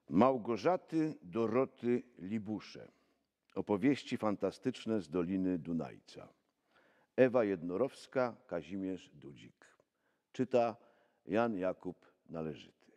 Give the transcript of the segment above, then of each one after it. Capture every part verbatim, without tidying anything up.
Małgorzaty Doroty Libusze. Opowieści fantastyczne z Doliny Dunajca. Ewa Jednorowska, Kazimierz Dudzik. Czyta Jan Jakub Należyty.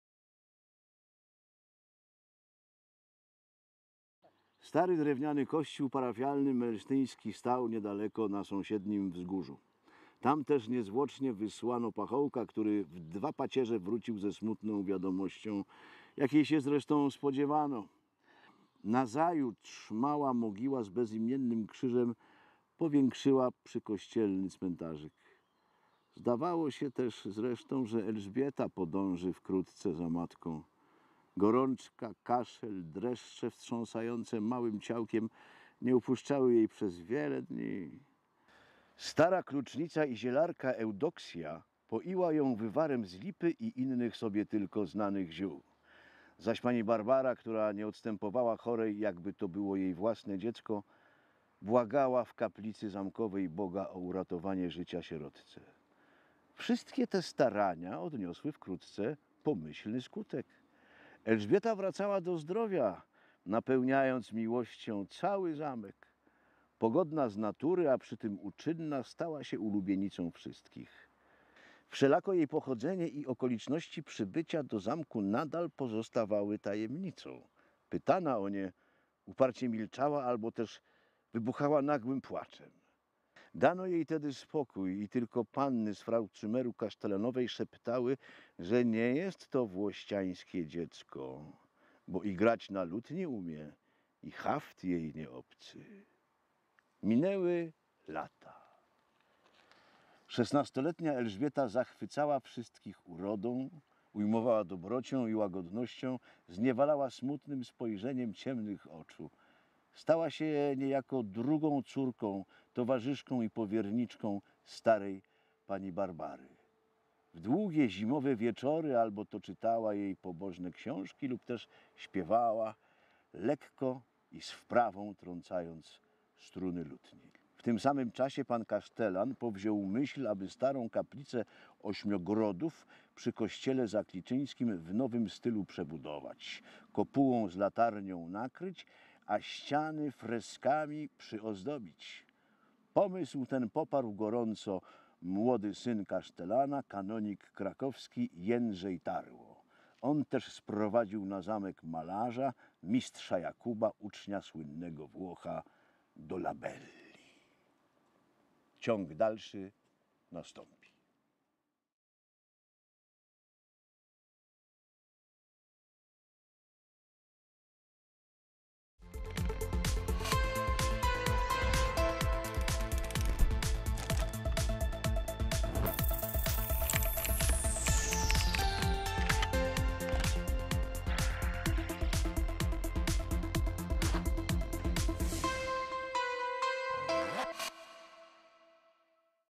Stary drewniany kościół parafialny melsztyński stał niedaleko na sąsiednim wzgórzu. Tam też niezwłocznie wysłano pachołka, który w dwa pacierze wrócił ze smutną wiadomością, jakiej się zresztą spodziewano. Nazajutrz mała mogiła z bezimiennym krzyżem powiększyła przykościelny cmentarzyk. Zdawało się też zresztą, że Elżbieta podąży wkrótce za matką. Gorączka, kaszel, dreszcze wstrząsające małym ciałkiem nie upuszczały jej przez wiele dni. Stara klucznica i zielarka Eudoksja poiła ją wywarem z lipy i innych sobie tylko znanych ziół. Zaś pani Barbara, która nie odstępowała chorej, jakby to było jej własne dziecko, błagała w kaplicy zamkowej Boga o uratowanie życia sierotce. Wszystkie te starania odniosły wkrótce pomyślny skutek. Elżbieta wracała do zdrowia, napełniając miłością cały zamek. Pogodna z natury, a przy tym uczynna, stała się ulubienicą wszystkich. Wszelako jej pochodzenie i okoliczności przybycia do zamku nadal pozostawały tajemnicą. Pytana o nie, uparcie milczała albo też wybuchała nagłym płaczem. Dano jej tedy spokój i tylko panny z frau Cymeru Kasztelanowej szeptały, że nie jest to włościańskie dziecko, bo i grać na lód nie umie i haft jej nie obcy. Minęły lata. Szesnastoletnia Elżbieta zachwycała wszystkich urodą, ujmowała dobrocią i łagodnością, zniewalała smutnym spojrzeniem ciemnych oczu. Stała się niejako drugą córką, towarzyszką i powierniczką starej pani Barbary. W długie zimowe wieczory albo to czytała jej pobożne książki lub też śpiewała, lekko i z wprawą trącając struny lutni. W tym samym czasie pan Kasztelan powziął myśl, aby starą kaplicę Ośmiogrodów przy kościele zakliczyńskim w nowym stylu przebudować, kopułą z latarnią nakryć, a ściany freskami przyozdobić. Pomysł ten poparł gorąco młody syn Kasztelana, kanonik krakowski Jędrzej Tarło. On też sprowadził na zamek malarza, mistrza Jakuba, ucznia słynnego Włocha Dolabelli. Ciąg dalszy nastąpi.